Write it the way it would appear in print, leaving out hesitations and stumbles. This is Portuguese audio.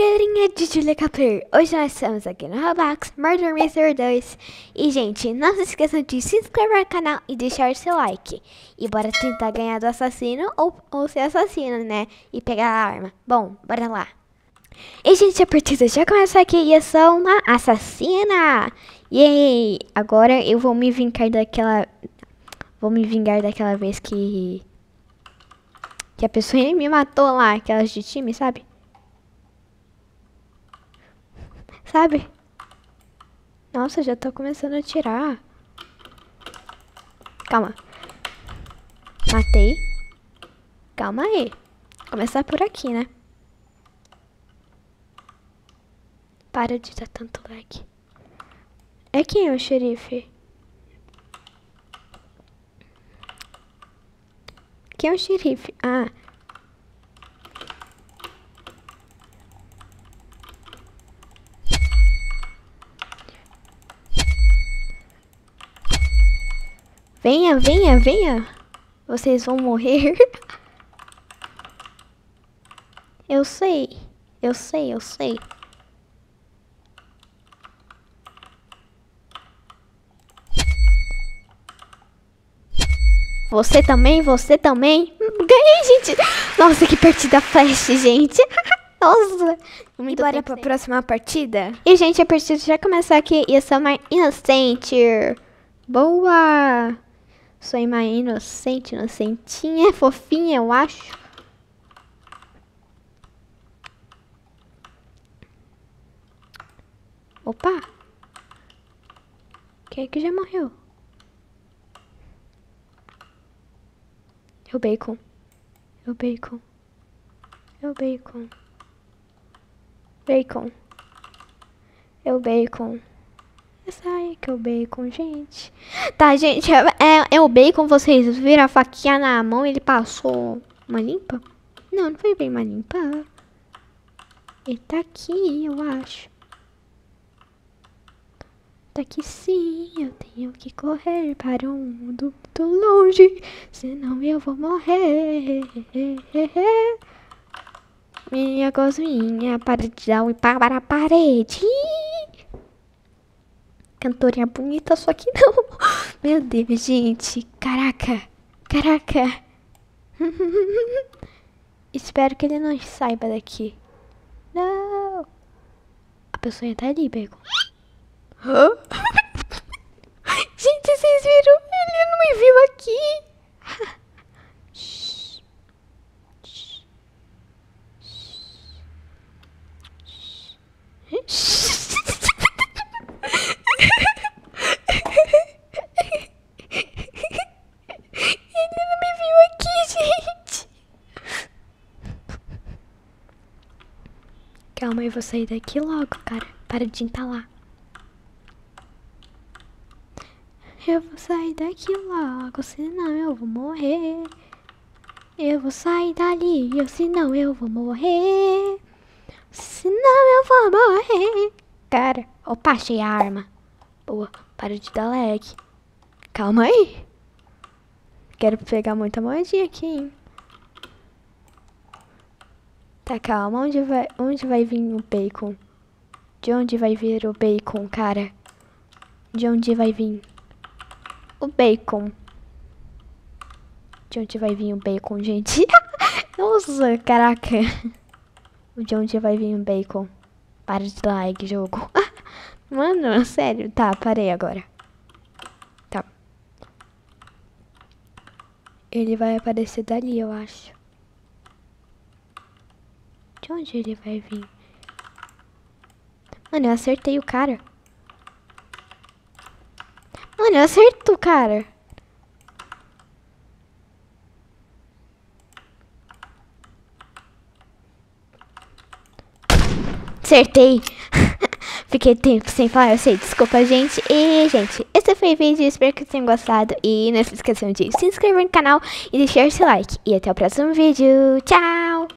galerinha de Julia Capler, hoje nós estamos aqui no Roblox Murder Mystery 2. E gente, não se esqueçam de se inscrever no canal e deixar seu like. E bora tentar ganhar do assassino ou ser assassino, né? E pegar a arma. Bom, bora lá. E gente, a partida já começa aqui e eu sou uma assassina. Yay! Agora eu vou me vingar daquela... vez que a pessoa me matou lá, aquelas de time, sabe? Nossa, já tô começando a atirar. Calma. Matei. Calma aí. Vou começar por aqui, né? Para de dar tanto lag. É quem é o xerife? Quem é o xerife? Ah. Venha, venha, venha. Vocês vão morrer. Eu sei. Eu sei, eu sei. Você também, você também. Ganhei, gente. Nossa, que partida flash, gente. Nossa. E bora pra próxima partida. E, gente, a partida já começou aqui. E eu sou uma inocente. Boa. Sou uma inocente, inocentinha, fofinha, eu acho. Opa. Quem é que já morreu? É o bacon. É o bacon. É o bacon. Bacon. É o bacon. Essa aí que é o bacon, gente. Tá, gente, é o bacon, vocês viram a faquinha na mão, ele passou uma limpa? Não, não foi bem uma limpa. Ele tá aqui, eu acho. Tá aqui sim, eu tenho que correr para um mundo muito longe, senão eu vou morrer. Minha gozinha, para de dar um para a parede. Cantorinha bonita, só que não. Meu Deus, gente. Caraca. Caraca. Espero que ele não saiba daqui. Não. A pessoa tá ali, bacon. Gente, vocês viram? Ele não me viu aqui. Shhh. Shhh. Shhh. Calma, eu vou sair daqui logo, cara. Para de entalar. Eu vou sair daqui logo, senão eu vou morrer. Eu vou sair dali, senão eu vou morrer. Senão eu vou morrer. Cara, opa, achei a arma. Boa, para de dar lag. Calma aí. Quero pegar muita moedinha aqui, hein. Tá, calma, onde vai vir o bacon? De onde vai vir o bacon, cara? De onde vai vir o bacon? De onde vai vir o bacon, gente? Nossa, caraca. De onde vai vir o bacon? Para de lag, jogo. Mano, sério. Tá, parei agora. Tá. Ele vai aparecer dali, eu acho. De onde ele vai vir? Mano, eu acertei o cara. Mano, eu acerto o cara. Acertei. Fiquei tempo sem falar, eu sei. Desculpa, gente. E, gente, esse foi o vídeo. Espero que tenham gostado. E não se esqueçam de se inscrever no canal e deixar seu like. E até o próximo vídeo. Tchau!